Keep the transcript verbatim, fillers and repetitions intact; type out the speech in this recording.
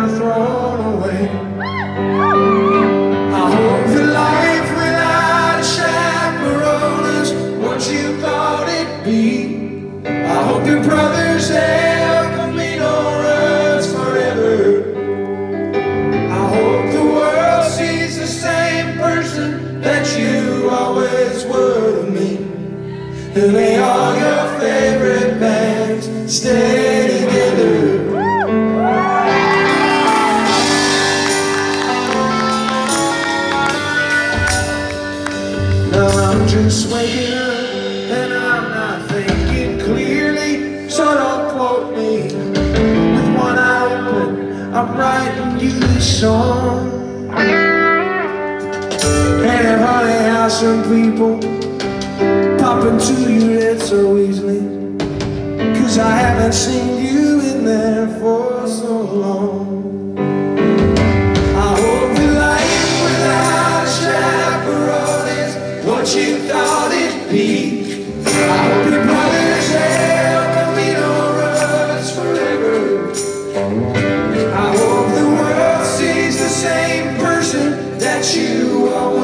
never thrown away. I hope the life without a chaperone is what you thought it'd be. I hope your brother's El Camino runs forever. I hope the world sees the same person that you always were to me. And may all your favorite bands stay together. Now I'm just waking up and I'm not thinking clearly, so don't quote me. With one eye open, I'm writing you this song. And honey, how some people pop into your head so easily, 'cause I haven't seen you in there for so long. I hope the life without a chaperone is what you thought it'd be. I hope your brother's El Camino runs forever. I hope the world sees the same person that you always